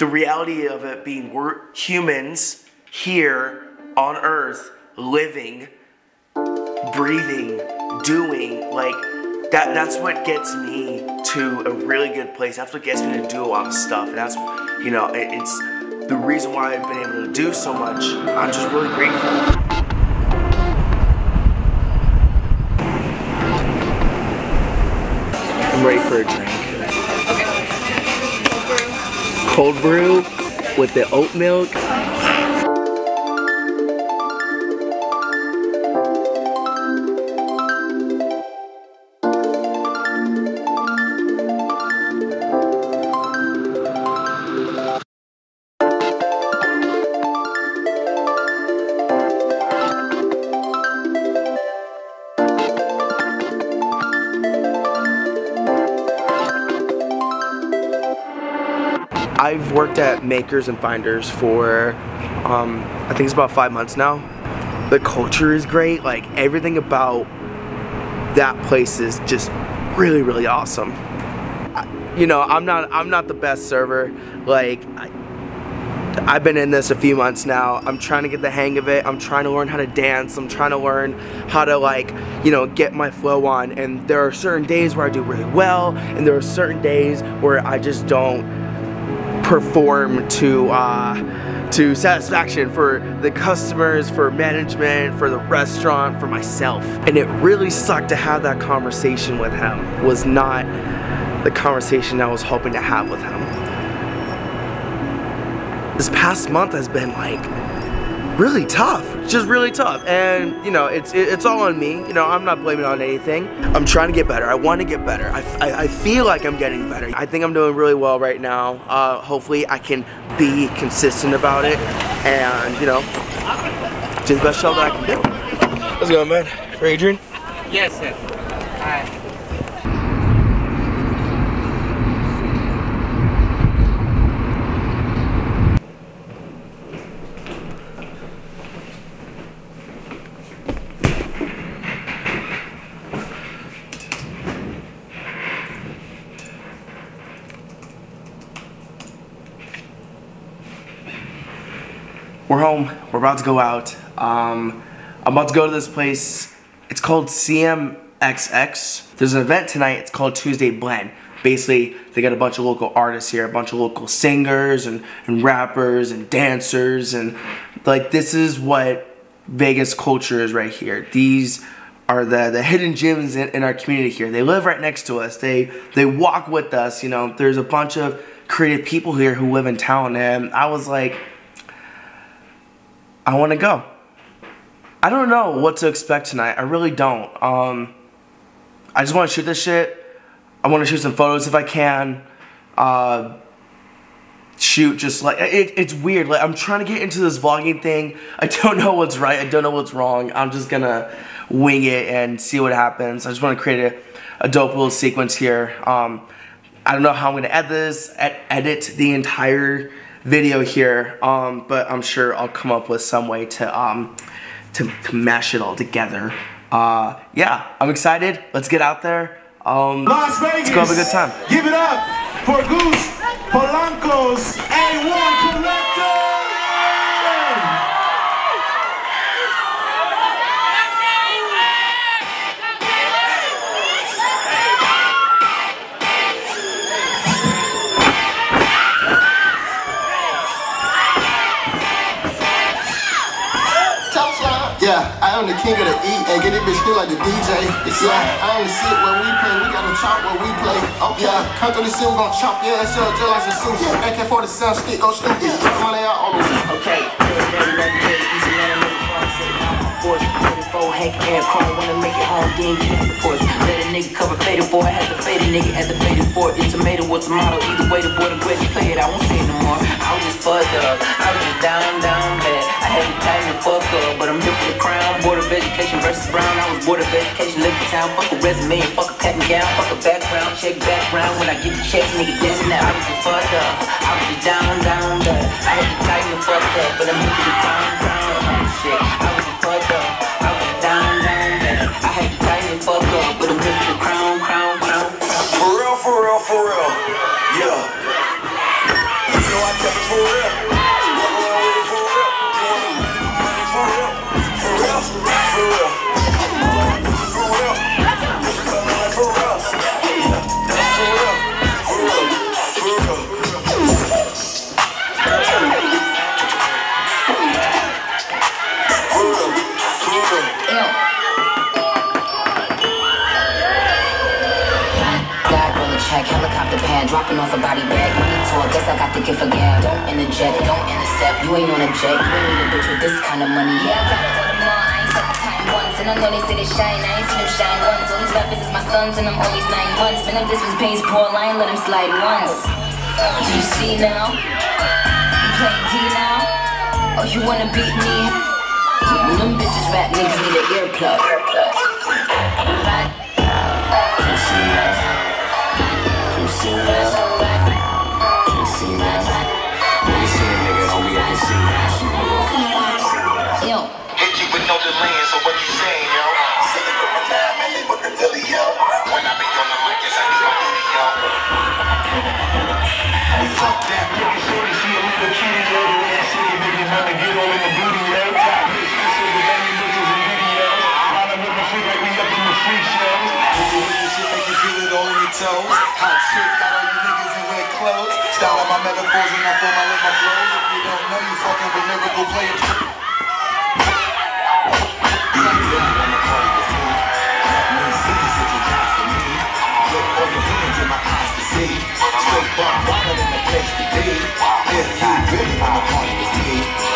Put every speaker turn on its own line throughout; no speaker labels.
the reality of it being we're humans here on Earth, living, breathing, doing, like, that's what gets me to a really good place. That's what gets me to do a lot of stuff. And that's, you know, it's the reason why I've been able to do so much. I'm just really grateful. I'm ready for a drink. Okay. Cold brew with the oat milk. I've worked at Makers and Finders for, I think it's about 5 months now. The culture is great. Like, everything about that place is just really, really awesome. You know, I'm not the best server. Like, I've been in this a few months now. I'm trying to get the hang of it. I'm trying to learn how to dance. I'm trying to learn how to, like, you know, get my flow on. And there are certain days where I do really well, and there are certain days where I just don't perform to satisfaction for the customers, for management, for the restaurant, for myself. And it really sucked to have that conversation with him. It was not the conversation I was hoping to have with him. This past month has been, like, really tough, just really tough. And, you know, it's all on me. You know, I'm not blaming it on anything. I'm trying to get better. I want to get better. I feel like I'm getting better. I think I'm doing really well right now. Hopefully I can be consistent about it and, you know, do the best job that I can do. How's it going, man? For Adrian?
Yes, sir. Hi.
We're home. We're about to go out. I'm about to go to this place. It's called CMXX. There's an event tonight. It's called Tuesday Blend. Basically, they got a bunch of local artists here, a bunch of local singers and rappers and dancers, and, like, this is what Vegas culture is right here. These are the hidden gems in our community here. They live right next to us. They walk with us. You know, there's a bunch of creative people here who live in town, and I was like, I want to go. I don't know what to expect tonight. I really don't. I just want to shoot this shit. I want to shoot some photos if I can. Shoot just like, it's weird. Like, I'm trying to get into this vlogging thing. I don't know what's right. I don't know what's wrong. I'm just gonna wing it and see what happens. I just want to create a dope little sequence here. I don't know how I'm gonna edit the entire video here, but I'm sure I'll come up with some way to mash it all together. Yeah, I'm excited. Let's get out there.
Las Vegas,
let's go have a good time.
Give it up for Goose Polanco's A1 Collector.
Yeah, I am the king of the E, and get it bitch feel like the DJ. Yeah, I only sit where we play, we gotta chop where we play. Yeah, come through the city, we gon' chop, yeah, it's just like some sushi. AK-47 stick, go stupid. Money out all over. Okay,
Hank air chrome, wanna make it home, then get the porch. Let a nigga cover faded for, I had the faded nigga at the faded for. It's tomato or tomato, either way the boy the greatest play it, I won't say it no more. I was just fucked up, I was just down bad. I had to tighten the fuck up, but I'm here for the crown. Board of Education versus Brown, I was Board of Education, live in town. Fuck a resume and fuck a patent gown, fuck a background, check background. When I get the checks, nigga, that's now. I was just fucked up, I was just down bad. I had to tighten the fuck up, but I'm here for the crown. Shit, I was just fucked up, I was just down bad. I had to tighten the fuck up, but I'm here for the crown.
For real, yeah. You know I kept
popping off a body bag. Money talk, guess I got the gift of gab. Don't interject, don't intercept. You ain't on a jet, you ain't need a bitch with this kind of money. Yeah, I got it all them all, I ain't set the time once. And I know they say they shine, I ain't seen them shine once. All these rappers is my sons and I'm always 9 months. Man, if this was Payne's Paul, I ain't let him slide once. Do you see now? You playing D now? Oh, you wanna beat me? When them bitches rap, niggas need an earplug. Right? Can't see that. Can't see that. Can't see that. When you see a nigga, homie, I can see that. Yo.
Hit you with no delay, so what you saying, yo? Sitting on my lap, and they looking Billy, yo. When I be on the mic, yes, I do my duty, yo. Fuck that, nigga, shorty, see a little kitty, yo. The way I see it, nigga, wanna get all in the booty, yo. Top bitch, listen to any bitches and videos. Round up with my shit like we up in the free shows. This shit make you feel it all in your toes. Hot shit, got all you niggas in wet clothes. Style of my metaphors and I feel my lick my flows. If you don't know, you fucking with lyrical players. Straight bar, wider than the place to be. If you really wanna party with me.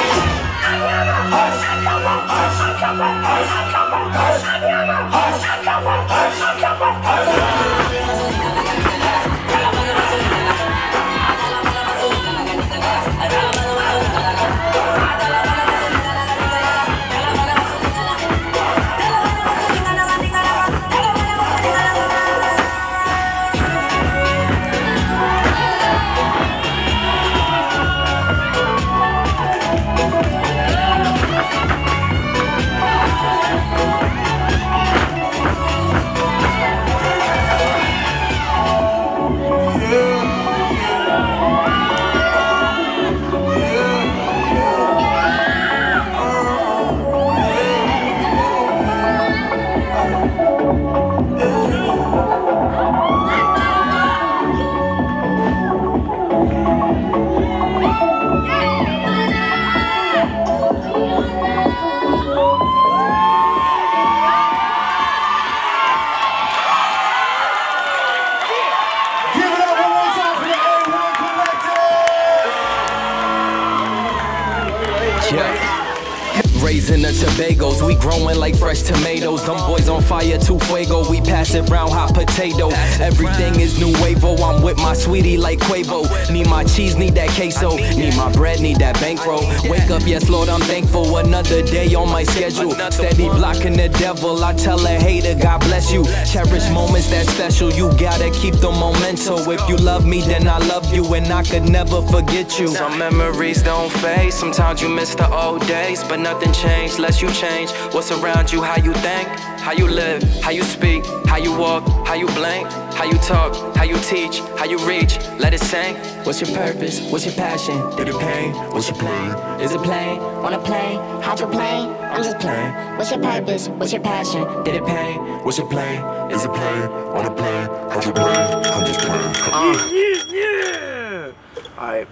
Raising the Tobagos, we growing like fresh tomatoes. Them boys on fire, too fuego. We pass it round hot potato. Everything is nuevo. I'm with my sweetie like Quavo. Need my cheese, need that queso. Need my bread, need that bankroll. Wake up, yes Lord, I'm thankful. Another day on my schedule. Steady blocking the devil. I tell a hater, God bless you. Cherish moments that special. You gotta keep the memento. If you love me, then I love you, and I could never forget you. Some memories don't fade. Sometimes you miss the old days, but nothing changed less you change. What's around you, how you think, how you live, how you speak, how you walk, how you blink, how you talk, how you teach, how you reach, let it sink. What's your purpose, what's your passion? Did it pain, what's your plan? Is it plain? Wanna play, how'd you play? I'm just playing. What's your purpose, what's your passion? Did it pain, what's your plan? Is it plain? Wanna play, how'd you play? I'm just playing.
Yeah. Alright.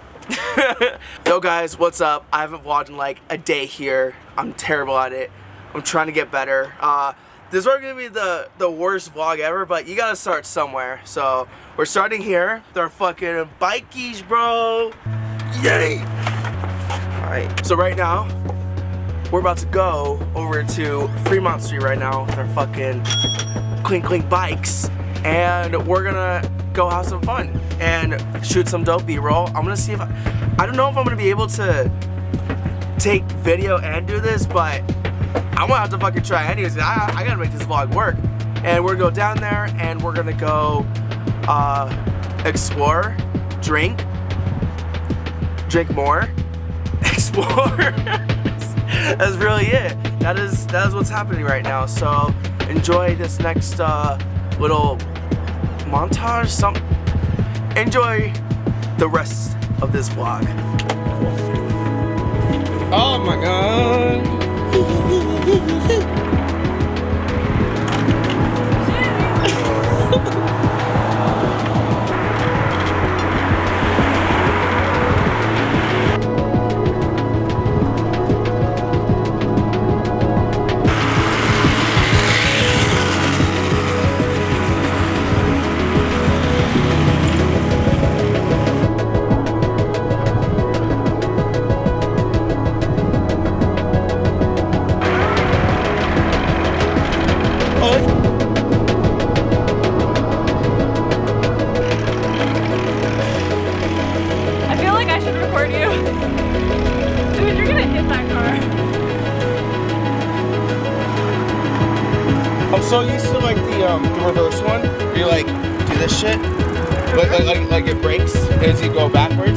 Yo guys, what's up? I haven't vlogged in like a day here. I'm terrible at it. I'm trying to get better. This is probably gonna be the worst vlog ever, but you gotta start somewhere. So we're starting here. They're fucking bikies, bro. Yay! Alright, so right now we're about to go over to Fremont Street right now with our fucking clink bikes, and we're gonna go have some fun and shoot some dope B-roll. I'm gonna see if I don't know if I'm gonna be able to take video and do this, but I'm gonna have to fucking try anyways. I gotta make this vlog work. And we're gonna go down there and we're gonna go explore, drink more, explore. That's really it. That is what's happening right now. So enjoy this next little montage. Enjoy the rest of this vlog. Oh my god. so used to like the reverse one. Where you like do this shit, like it breaks as you go backwards.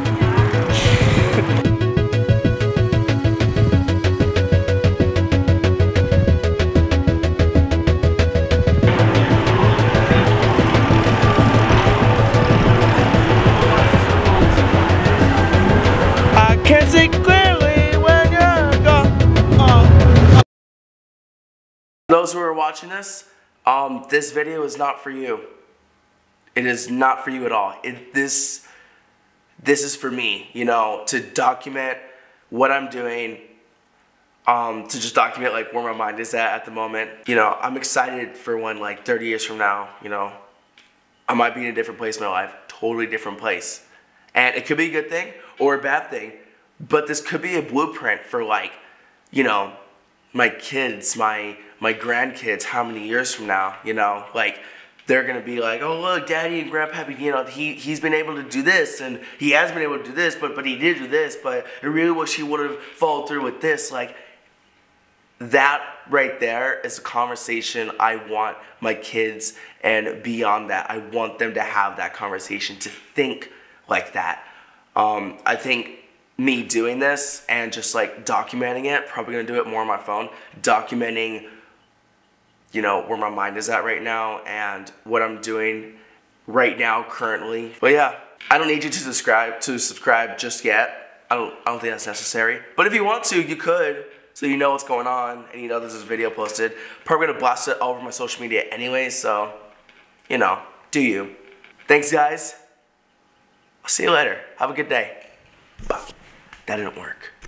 I can't see clearly when you're gone. Those who are watching this, this video is not for you. It is not for you at all. This is for me, you know, to document what I'm doing, to just document like where my mind is at the moment. You know, I'm excited for when like 30 years from now, you know, I might be in a different place in my life, totally different place. And it could be a good thing or a bad thing, but this could be a blueprint for like, you know, my kids, my grandkids, how many years from now, you know, like they're gonna be like, oh look, Daddy and Grandpa, you know, he's been able to do this and he has been able to do this, but he did do this, but I really wish he would have followed through with this. Like that right there is a conversation I want my kids, and beyond that, I want them to have that conversation, to think like that. I think me doing this and just like documenting it, probably gonna do it more on my phone, documenting, you know, where my mind is at right now and what I'm doing right now currently. But yeah, I don't need you to subscribe just yet. I don't think that's necessary. But if you want to, you could, so you know what's going on and you know there's this video posted. Probably gonna blast it all over my social media anyway, so you know, do you. Thanks guys. I'll see you later. Have a good day. Bye. That didn't work.